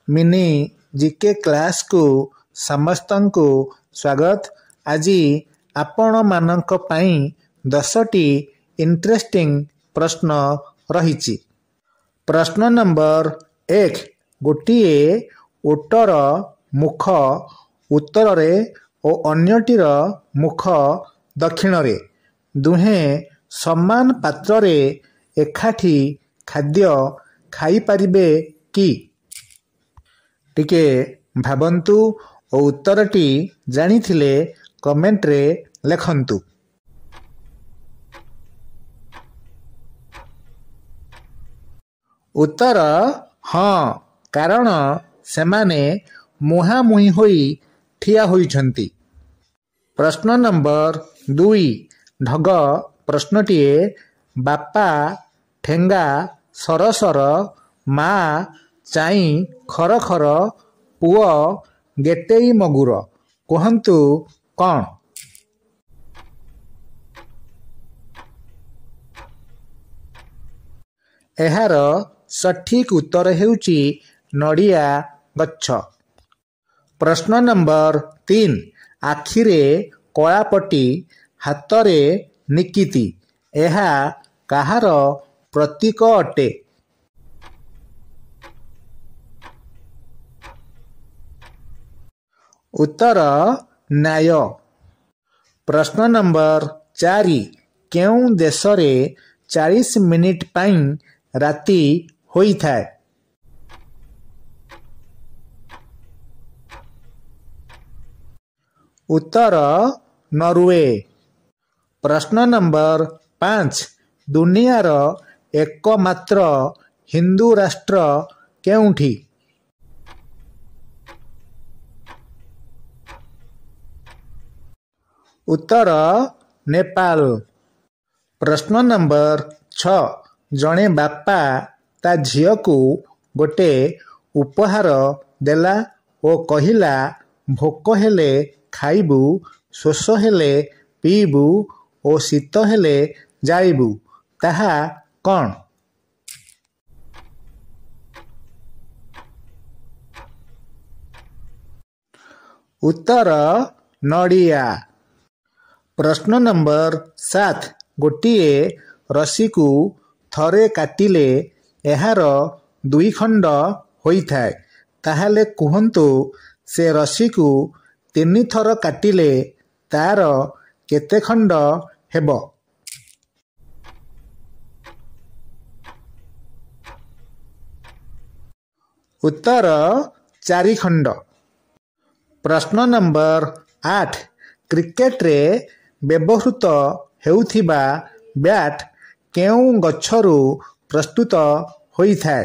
Mini GK class को समस्तंकु स्वागत। आज आपण मानक पई 10टी इंटरेस्टिंग प्रश्न रहिछि। प्रश्न नंबर 1 गोटिए ओटर मुख उत्तर रे और अन्यटीर मुख दक्षिण रे दुहे समान पात्र रे एकाठी खाद्य खाई पारिबे कि? टिके भाबंतु और उत्तरटी जानिथिले कमेंट रे लेखंतु। उत्तर हाँ, कारण सेमाने मुहांमुही होई ठिया होइछंती। प्रश्न नंबर 2 ढग प्रश्नटिए बापा ठेंगा सरसर मा चाई खर खर पुओ गेटेई मगुर कहंतु कौन? एहार सठिक उत्तर हेउची नड़िया गच्छ। प्रश्न नंबर 3 आखिरे कलापटी हातरे निकिति एहा काहार प्रतीक अटे? उत्तर न्याय। प्रश्न नंबर 4 केउं देश रे 40 मिनिट पाई राति होई थाए? उत्तर नॉर्वे। प्रश्न नंबर 5 दुनियार एकमात्र हिंदू राष्ट्र केउंठी? उत्तर नेपाल। प्रश्न नंबर 6 जणे बापा ता झियो को गोटे उपहार देला ओ कहिला भोक हेले खाइबू, शोष हेले पीबू ओ शीत हेले जाइबू, ताहा कौन? उत्तर नड़िया। प्रश्न नंबर 7 गोटिए रसी को थरे काटिले एहार 2 खंड होई थाए, ताहाले कुहंतु से रसी को 3 थर काटिले तार केते खंड हेबो? उत्तर 4 खंड। प्रश्न नंबर 8 क्रिकेट रे व्यवहृत हेउथिबा बैट केउं गच्छरु प्रस्तुत होई थाए?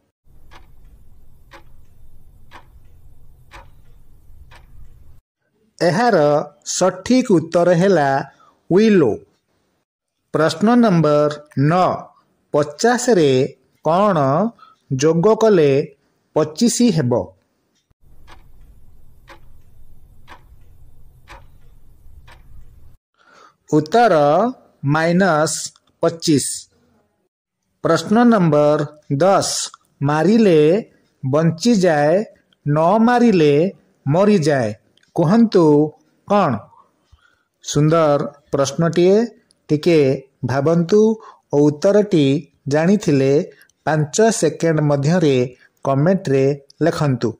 एहार सठिक उत्तर हेला विलो। प्रश्न नंबर 9 50 रे कौन जोग कले 25 हेबो? उत्तर -25। प्रश्न नंबर 10 मारिले बंची जाए न मारिले मरी जाए कहंतु कौन? सुंदर प्रश्नटिए, टिके भाबंतु और उत्तरटी जानिथिले 5 सेकेंड मध्यरे कमेंट रे लेखंतु।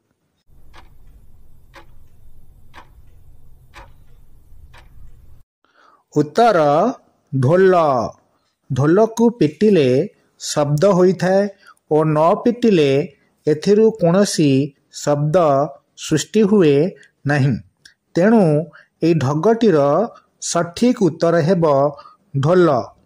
उत्तर ढोल। ढोल को पिटिले शब्द होई थाए और न पिटिले एथिरु कोनोसी शब्द सृष्टि हुए नहीं। तेणु ए ढगटीर सठिक उत्तर हेबो ढोल।